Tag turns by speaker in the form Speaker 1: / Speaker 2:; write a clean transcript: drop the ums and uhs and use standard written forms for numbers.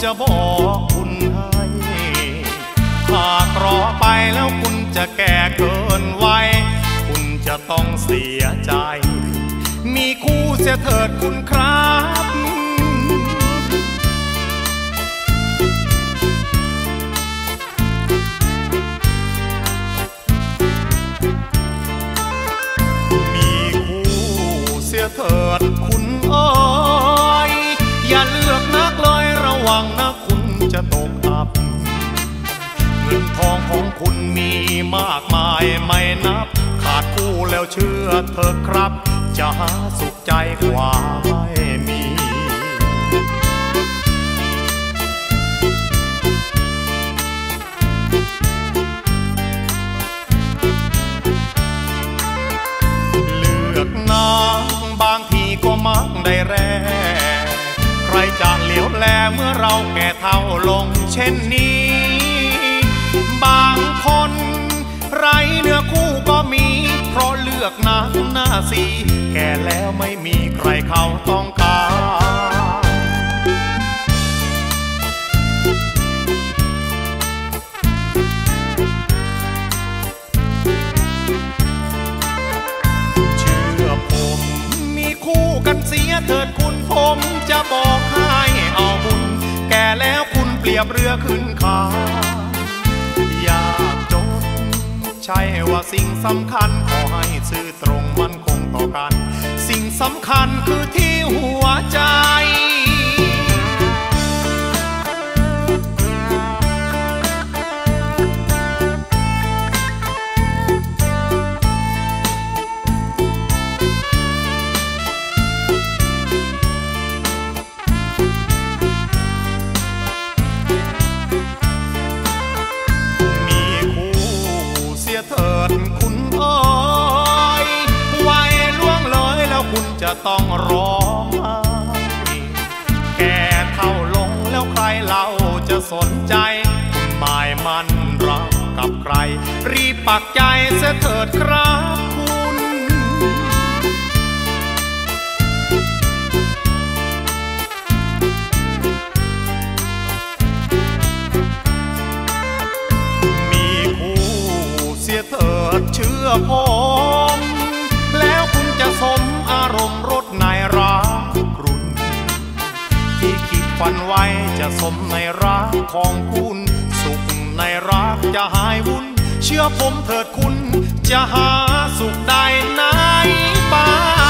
Speaker 1: จะบอกคุณให้หากรอไปแล้วคุณจะแก่เกินวัยคุณจะต้องเสียใจมีคู่เสียเถิดคุณครับมีคู่เสียเถิดคุณเอ้ยอย่าเลือกนักเลยระวังนะคุณจะตกอับเงินทองของคุณมีมากมายไม่นับขาดคู่แล้วเชื่อเถอะครับจะหาสุขใจกว่าไม่มีเลือกนางบางทีก็มักได้แร่ใครจะเหลียวแลเมื่อเราแก่เฒ่าลงเช่นนี้บางคนไรเนื้อคู่ก็มีเพราะเลือกนางหน้าสีแก่แล้วไม่มีใครเขาต้องการเชื่อผมมีคู่กันเสียเถิดคุณผมจะบอกให้เอาบุญแก่แล้วคุณเปรียบเรือขึ้นคายากจนใช่ว่าสิ่งสำคัญขอให้ซื่อตรงมั่นคงต่อกันสิ่งสำคัญคือที่หัวใจเถิดคุณเอ้ยวัยล่วงเลยแล้วคุณจะต้องร้องไห้แก่เฒ่าลงแล้วใครเล่าจะสนใจคุณหมายมั่นรักกับใครรีบปักใจเสียเถิดครับคุณเถิดเชื่อผมแล้วคุณจะสมอารมณ์รสในรักกรุ่นที่คิดฝันไว้จะสมในรักของคุณสุขในรักจะหายวุ่นเชื่อผมเถิดคุณจะหาสุขได้ไหนบ้าง